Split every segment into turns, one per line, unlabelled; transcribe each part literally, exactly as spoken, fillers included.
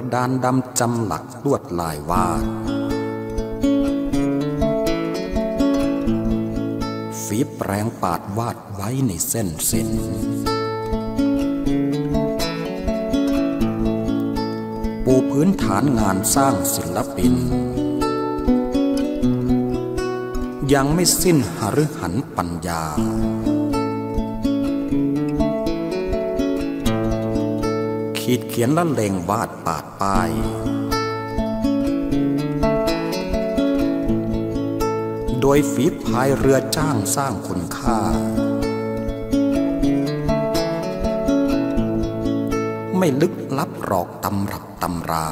ระดานดำจำหลักลวดลายวาดฝีแปรงปาดวาดไว้ในเส้นเส้นปูพื้นฐานงานสร้างศิลปินยังไม่สิ้นหฤหันปัญญาขีดเขียนละเลงวาดปาดป้ายโดยฝีพายเรือจ้างสร้างคุณค่าไม่ลึกลับหรอกตำรับตำรา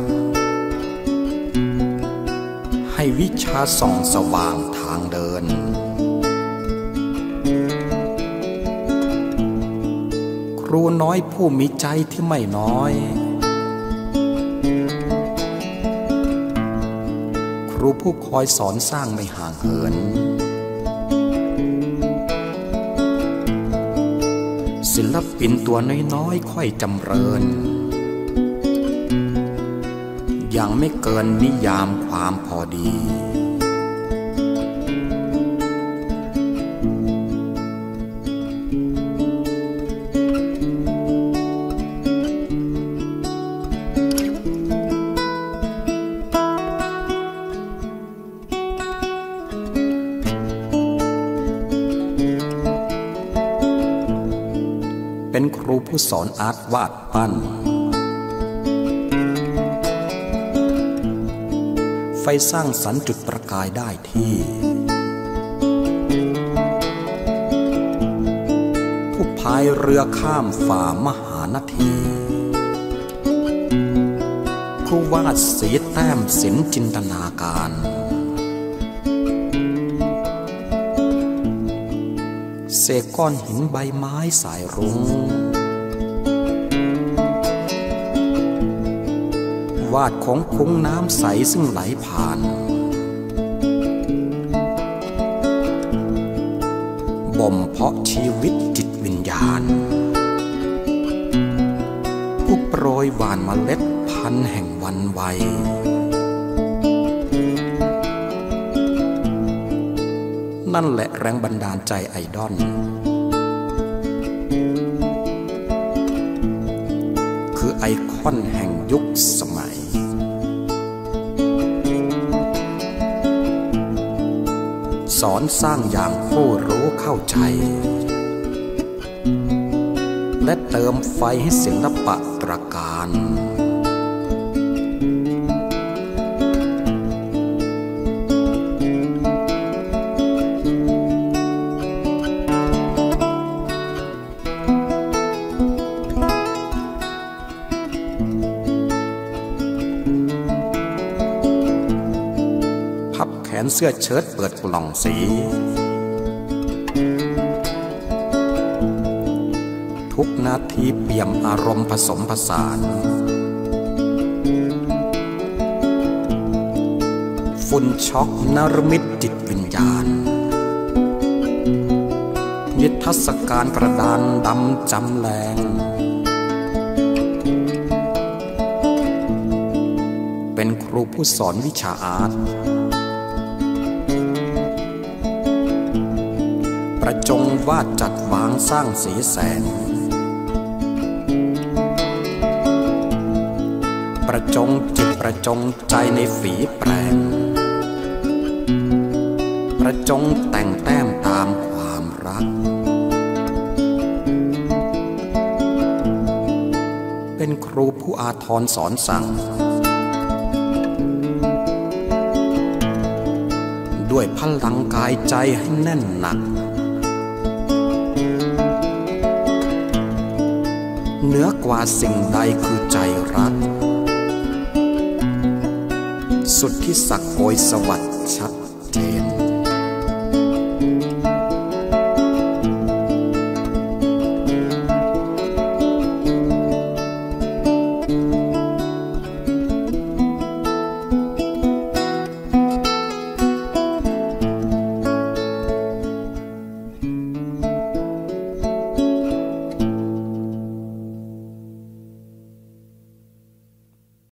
ให้วิชาส่องสว่างทางเดินครูน้อยผู้มีใจที่ไม่น้อยครูผู้คอยสอนสร้างไม่ห่างเหินศิลปินตัวน้อยๆค่อยจำเริญยังไม่เกินนิยามความพอดีเป็นครูผู้สอนอาร์ตวาดปั้นไฟสร้างสรรค์จุดประกายได้ที่ผู้พายเรือข้ามฝ่ามหานาทีผู้วาดสีแต้มศิลป์จินตนาการเศษก้อนหินใบไม้สายรุ้งวาดของคุ้งน้ำใสซึ่งไหลผ่านบ่มเพาะชีวิตจิตวิญญาณผู้โปรยหว่านเมล็ดพันธุ์แห่งวันวัยนั่นแหละแรงบันดาลใจไอดอลคือไอคอนแห่งยุคสมัยสอนสร้างอย่างผู้รู้เข้าใจและเติมไฟให้ศิลปะตระการพับแขนเสื้อเชิ้ตเปิดกล่องสีทุกนาทีเปี่ยมอารมณ์ผสมผสานฝุ่นช็อกนรมิตจิตวิญญาณนิทรรศการกระดานดำจำแรงเป็นครูผู้สอนวิชาอาร์ตประจงวาดจัดวางสร้างสีแสงประจงจิตประจงใจในฝีแปรงประจงแต่งแต้มตามความรักเป็นครูผู้อาทรสอนสั่งด้วยพลังกายใจให้แน่นหนักเหนือกว่าสิ่งใดคือใจรักสุดที่สักโอยสวัสดิ์ชัด